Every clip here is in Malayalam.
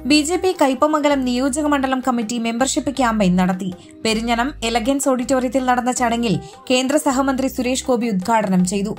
BJP കൈപ്പമംഗലം നിയോജകമണ്ഡലം കമ്മിറ്റി മെമ്പർഷിപ്പ് ക്യാമ്പയിൻ നടത്തി. പെരിഞ്ഞനം എലഗൻസ് ഓഡിറ്റോറിയത്തിൽ നടന്ന ചടങ്ങിൽ കേന്ദ്ര സഹമന്ത്രി സുരേഷ് ഗോപി ഉദ്ഘാടനം ചെയ്തു.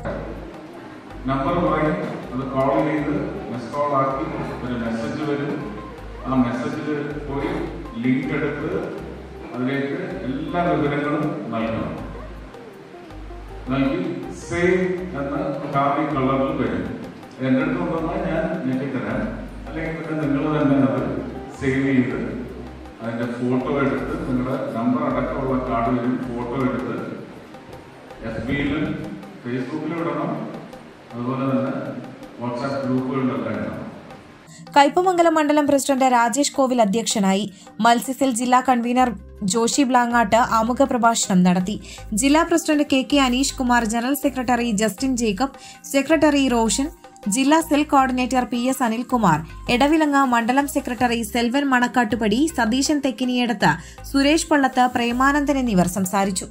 എന്റെ അടുത്ത് കൊണ്ടുവന്നാൽ ഞാൻ ഞെട്ടിത്തരാം, അല്ലെങ്കിൽ നിങ്ങൾ തന്നെ അത് സേവ് ചെയ്ത് അതിന്റെ ഫോട്ടോ എടുത്ത് നിങ്ങളുടെ നമ്പർ അടക്കമുള്ള കാർഡിലും ഫോട്ടോ എടുത്ത് FBയിലും ഫേസ്ബുക്കിലും ഇടണം. അതുപോലെ തന്നെ വാട്സാപ്പ് ഗ്രൂപ്പുകളിലൊക്കെ ഇടണം. കൈപ്പമംഗലം മണ്ഡലം പ്രസിഡന്റ് രാജേഷ് കോവിൽ അധ്യക്ഷനായി. മത്സ്യസെൽ ജില്ലാ കൺവീനർ ജോഷി ബ്ലാങ്ങാട്ട് ആമുഖ പ്രഭാഷണം നടത്തി. ജില്ലാ president KK Aneesh Kumar, general secretary Justin Jacob, secretary Roshan, ജില്ലാ cell coordinator PS Anilkumar, Edavilanga മണ്ഡലം സെക്രട്ടറി സെൽവൻ മണക്കാട്ടുപടി, സതീശൻ തെക്കിനിയടത്ത്, സുരേഷ് പള്ളത്ത്, പ്രേമാനന്ദൻ എന്നിവർ സംസാരിച്ചു.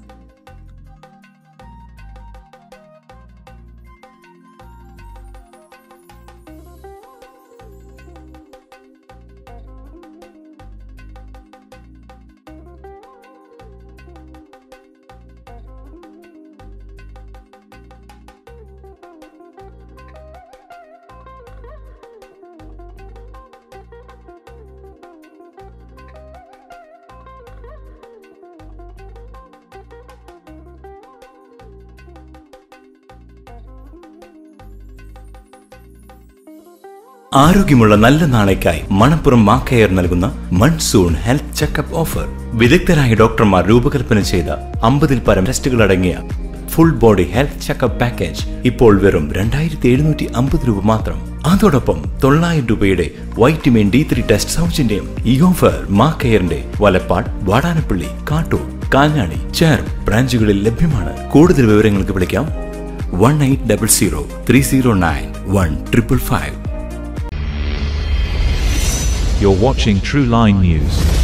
ആരോഗ്യമുള്ള നല്ല നാളേക്കായി മണപ്പുറം മാക്കയർ നൽകുന്ന മൺസൂൺ ഹെൽത്ത് ചെക്കപ്പ് ഓഫർ. വിദഗ്ധരായ ഡോക്ടർമാർ രൂപകൽപ്പന ചെയ്ത 50-ൽ പരം ടെസ്റ്റുകൾ അടങ്ങിയ full body health checkup package ഇപ്പോൾ വെറും 2750 രൂപ മാത്രം. അതോടൊപ്പം 900 രൂപയുടെ വൈറ്റമിൻ D3 ടെസ്റ്റ് സൗജന്യം. ഈ ഓഫർ മാക്കയറിന്റെ വലപ്പാട്, വാടാനപ്പള്ളി, കാട്ടൂർ, കാഞ്ഞാണി, ചേർപ്പ് ബ്രാഞ്ചുകളിൽ ലഭ്യമാണ്. കൂടുതൽ വിവരങ്ങൾക്ക് വിളിക്കാം 1800 309 1555. You're watching True Line News.